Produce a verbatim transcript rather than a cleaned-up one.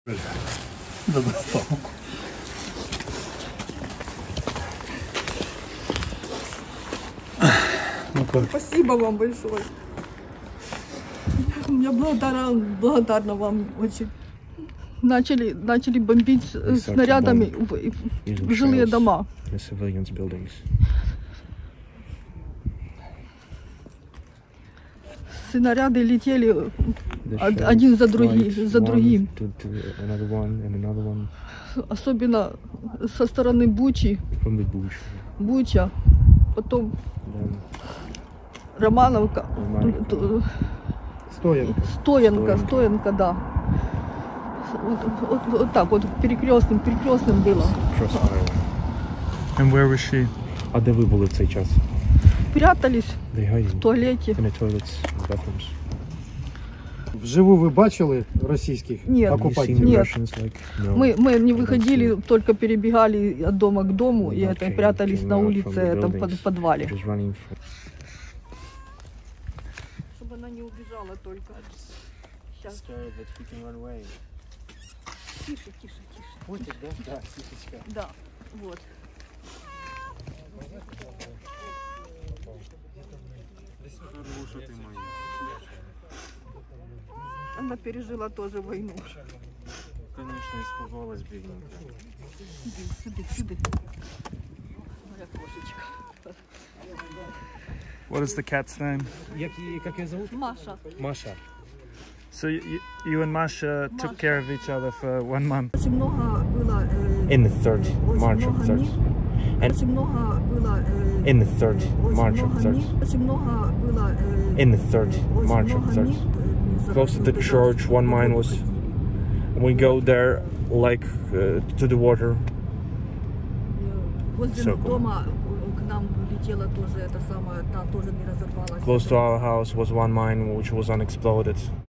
За доставку. Ну как? Спасибо вам большое. Я благодарна, благодарна вам очень. Начали, начали бомбить снарядами в, в жилые дома. Снаряды летели один за другим, за другим. Особенно со стороны Бучи. Буча. Потом Романовка. Стоянка. Стоянка, Стоянка, да. Вот, вот, вот так вот перекрестным, перекрестным было. And where was she? А де ви були в цей час? Прятались в туалете. Вживу ви бачили російських Нет, окупантів? нет. Мы, мы не выходили, только перебегали от дома к дому и это, прятались на улице, этом под, в подвале. Чтобы она не убежала только. Сейчас. Тише, тише, тише. Путик, да? Да, тихочка. Да, вот. Она пережила тоже войну. Конечно, испугалась бедненько. Сиди, сиди, сиди. Моя кошечка. What is the cat's name? Як, як її зовут? Маша. Маша. So you, you and Masha took care of each other for one month. Очень много было. In the third March of third. And Очень много было. in the third March of third. Очень много было. In the third March of third. Close to the church, one mine was. We go there like uh, to the water. Возле дома к нам летела тоже это самое, там тоже не разорвалась. Close to our house was one mine which was unexploded.